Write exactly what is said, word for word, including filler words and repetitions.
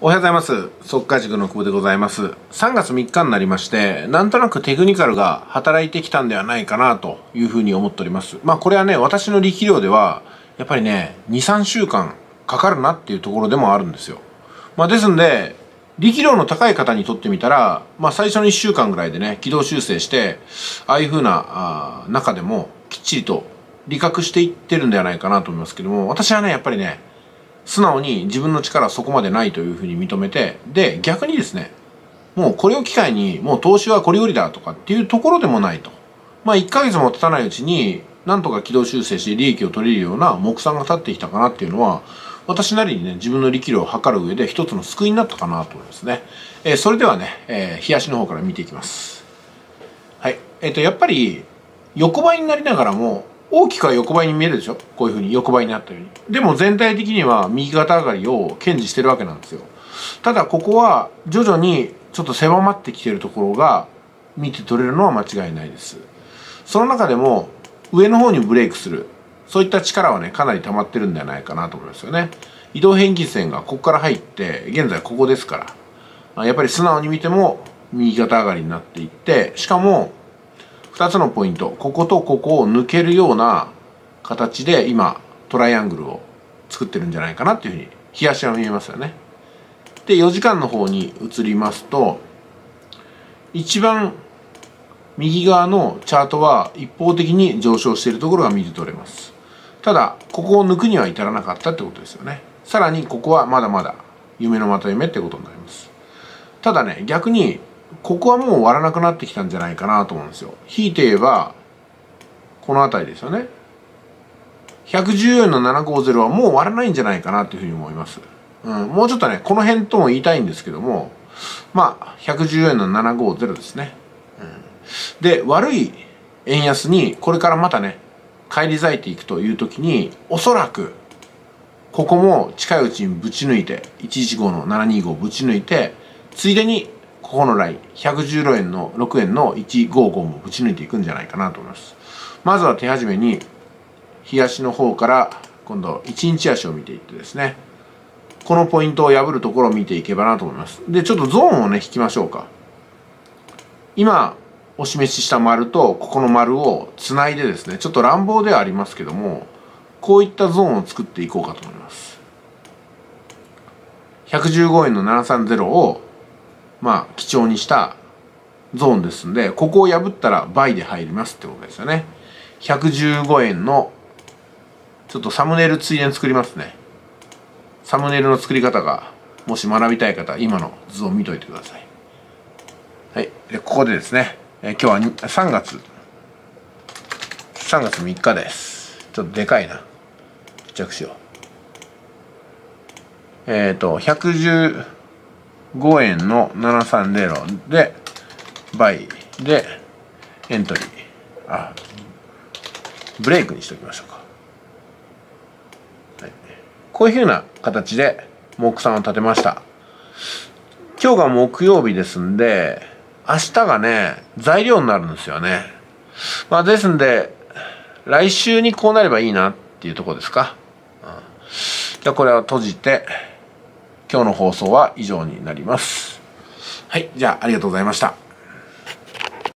おはようございます。速稼塾の久保でございます。さんがつみっかになりまして、なんとなくテクニカルが働いてきたんではないかなというふうに思っております。まあこれはね、私の力量では、やっぱりね、に、さんしゅうかんかかるなっていうところでもあるんですよ。まあですんで、力量の高い方にとってみたら、まあ最初のいっしゅうかんぐらいでね、軌道修正して、ああいうふうなあ中でもきっちりと理覚していってるんではないかなと思いますけども、私はね、やっぱりね、素直に自分の力はそこまでないというふうに認めて、で、逆にですね、もうこれを機会に、もう投資はこれよりだとかっていうところでもないと。まあいっかげつも経たないうちに、なんとか軌道修正して利益を取れるような目算が立ってきたかなっていうのは、私なりにね、自分の力量を測る上で一つの救いになったかなと思いますね。えー、それではね、えー、冷やしの方から見ていきます。はい。えっと、やっぱり、横ばいになりながらも、大きくは横ばいに見えるでしょ、こういうふうに横ばいになったように。でも全体的には右肩上がりを堅持してるわけなんですよ。ただここは徐々にちょっと狭まってきているところが見て取れるのは間違いないです。その中でも上の方にブレイクする、そういった力はね、かなり溜まってるんではないかなと思いますよね。移動平均線がここから入って、現在ここですから、やっぱり素直に見ても右肩上がりになっていって、しかもふたつのポイント、こことここを抜けるような形で今トライアングルを作ってるんじゃないかなっていうふうに冷やしは見えますよね。でよじかんの方に移りますと、一番右側のチャートは一方的に上昇しているところが見て取れます。ただここを抜くには至らなかったってことですよね。さらにここはまだまだ夢のまた夢ってことになります。ただね、逆にここはもう終わらなくなってきたんじゃないかなと思うんですよ。引いて言えばこの辺りですよね。ひゃくじゅうえんのななひゃくごじゅうはもう終わらないんじゃないかなというふうに思います。うん、もうちょっとね、この辺とも言いたいんですけども、まあひゃくじゅうえんのななひゃくごじゅうですね。うん、で悪い円安にこれからまたね返り咲いていくという時に、おそらくここも近いうちにぶち抜いていちいちごのななひゃくにじゅうごをぶち抜いて、ついでにここのラインひゃくじゅうえんのろくえんのいちひゃくごじゅうごもぶち抜いていくんじゃないかなと思います。まずは手始めに日足の方から今度いちにち足を見ていってですね、このポイントを破るところを見ていけばなと思います。でちょっとゾーンをね引きましょうか。今お示しした丸とここの丸をつないでですね、ちょっと乱暴ではありますけども、こういったゾーンを作っていこうかと思います。ひゃくじゅうごえんのななひゃくさんじゅうをまあ基調にしたゾーンですんで、ここを破ったら倍で入りますってことですよね。ひゃくじゅうごえんのちょっとサムネイルついでに作りますね。サムネイルの作り方がもし学びたい方は今の図を見といてください。はい、でここでですね、え今日はさんがつさんがつみっかです。ちょっとでかいな、ちっちゃくしよう。えっ、ー、とひゃくじゅうごえんのななひゃくさんじゅうで倍でエントリー、あブレイクにしておきましょうか。はい、こういうふうな形で目算を立てました。今日が木曜日ですんで、明日がね材料になるんですよね。まあですんで来週にこうなればいいなっていうところですか。うん、じゃあこれを閉じて今日の放送は以上になります。はい、じゃあありがとうございました。